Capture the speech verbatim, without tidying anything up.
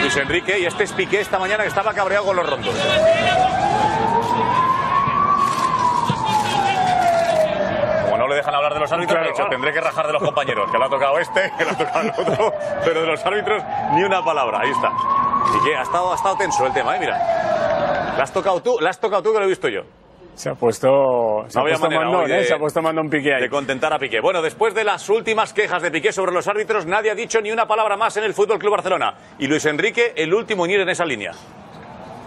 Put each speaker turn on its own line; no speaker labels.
Luis Enrique, y este es Piqué esta mañana que estaba cabreado con los rondos. Como no le dejan hablar de los árbitros, claro, de hecho, tendré que rajar de los compañeros, que le ha tocado este, que le ha tocado el otro, pero de los árbitros ni una palabra. Ahí está. Piqué, ha estado, ha estado tenso el tema, ¿eh? Mira. ¿La has tocado tú? ¿La has tocado tú que lo he visto yo?
Se ha puesto, se
no
ha puesto mandón,
de,
¿eh? Se ha puesto mandón Piqué ahí.
De contentar a Piqué. Bueno, después de las últimas quejas de Piqué sobre los árbitros, nadie ha dicho ni una palabra más en el Fútbol Club Barcelona. Y Luis Enrique, el último en ir en esa línea.